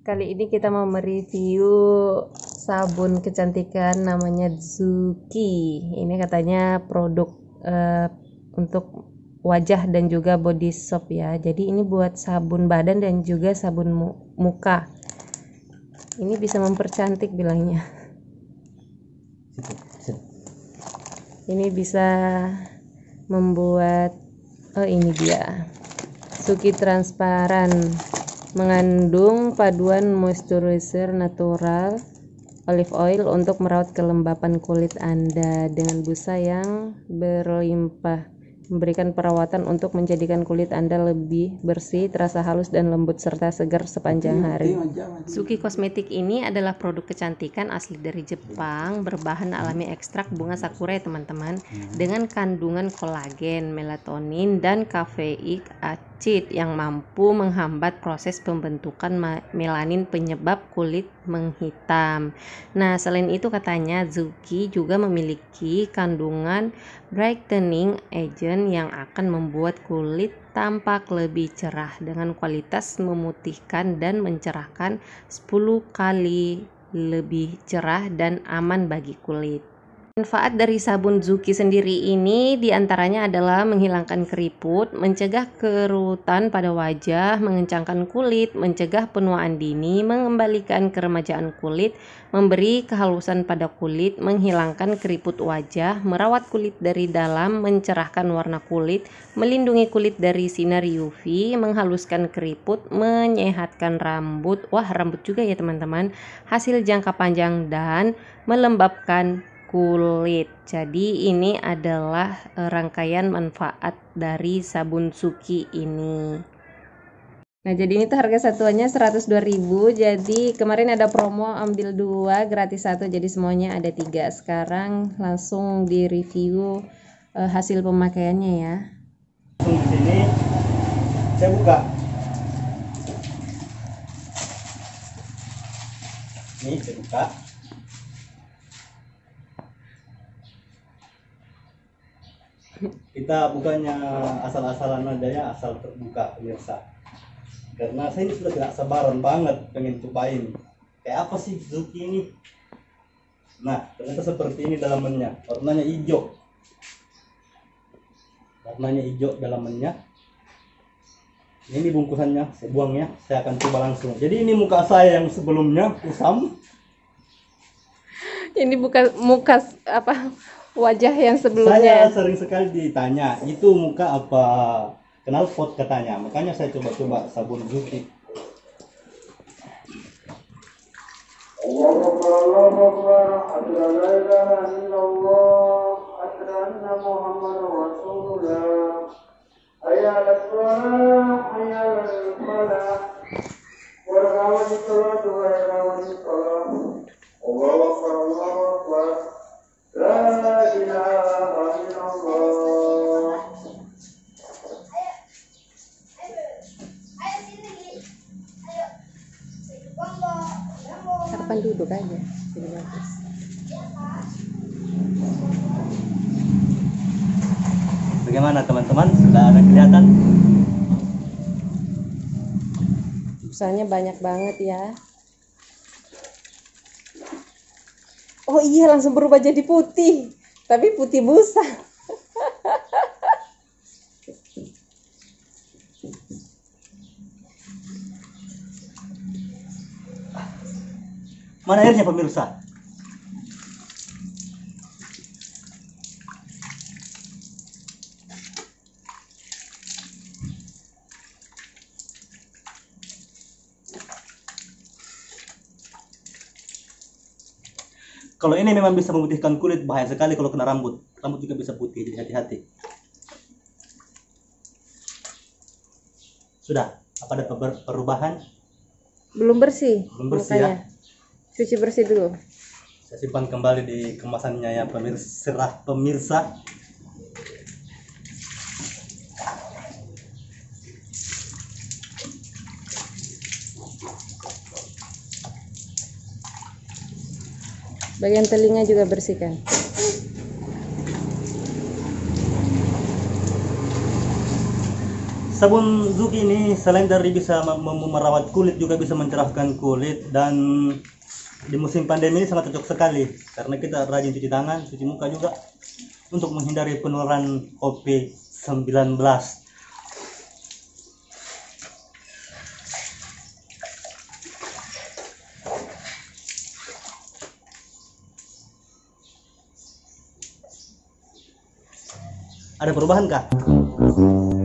Kali ini kita mau mereview sabun kecantikan namanya Zuki. Ini katanya produk untuk wajah dan juga body soap ya. Jadi ini buat sabun badan dan juga sabun muka. Ini bisa mempercantik bilangnya. Ini bisa membuat, oh ini dia, Zuki transparan. Mengandung paduan moisturizer natural, olive oil untuk merawat kelembapan kulit Anda dengan busa yang berlimpah, memberikan perawatan untuk menjadikan kulit Anda lebih bersih, terasa halus dan lembut serta segar sepanjang hari. Zuki Kosmetik ini adalah produk kecantikan asli dari Jepang, berbahan alami ekstrak bunga sakura ya teman-teman, dengan kandungan kolagen, melatonin dan kafeik acid yang mampu menghambat proses pembentukan melanin penyebab kulit menghitam. Nah, selain itu katanya Zuki juga memiliki kandungan brightening agent yang akan membuat kulit tampak lebih cerah dengan kualitas memutihkan dan mencerahkan 10 kali lebih cerah dan aman bagi kulit. Manfaat dari sabun Zuki sendiri ini diantaranya adalah menghilangkan keriput, mencegah kerutan pada wajah, mengencangkan kulit, mencegah penuaan dini, mengembalikan keremajaan kulit, memberi kehalusan pada kulit, menghilangkan keriput wajah, merawat kulit dari dalam, mencerahkan warna kulit, melindungi kulit dari sinar UV, menghaluskan keriput, menyehatkan rambut, wah rambut juga ya teman-teman, hasil jangka panjang dan melembabkan kulit. Jadi ini adalah rangkaian manfaat dari sabun Zuki ini. Nah, jadi ini tuh harga satuannya 102.000. Jadi kemarin ada promo ambil 2 gratis 1, jadi semuanya ada 3. Sekarang langsung di review hasil pemakaiannya ya. Di sini saya buka. Ini saya buka. Kita bukannya asal-asalan aja ya, asal terbuka pemirsa. Karena saya ini sudah tidak sabaran banget pengen cobain. Kayak apa sih Zuki ini? Nah, ternyata seperti ini dalamannya. Warnanya hijau. Warnanya hijau dalamannya. Ini bungkusannya, saya buang ya. Saya akan coba langsung. Jadi ini muka saya yang sebelumnya kusam. Ini bukan muka apa, wajah yang Saya sebelumnya. sering sekali ditanya, itu muka apa knalpot katanya. Makanya saya coba-coba sabun Zuki. Harapan duduk aja, jadi bagus. Bagaimana teman-teman? Sudah ada kelihatan? Busanya banyak banget ya. Oh iya, langsung berubah jadi putih. Tapi putih busa. Mana airnya pemirsa? Kalau ini memang bisa memutihkan kulit, bahaya sekali kalau kena rambut. Rambut juga bisa putih, jadi hati-hati. Sudah, apa ada perubahan? Belum bersih. Belum bersih makanya. ya? Cuci bersih dulu. Saya simpan kembali di kemasannya ya pemirsa. Bagian telinga juga bersihkan. Sabun Zuki ini selain dari bisa merawat kulit, juga bisa mencerahkan kulit, dan di musim pandemi ini sangat cocok sekali karena kita rajin cuci tangan, cuci muka juga untuk menghindari penularan COVID-19. Ada perubahan kah?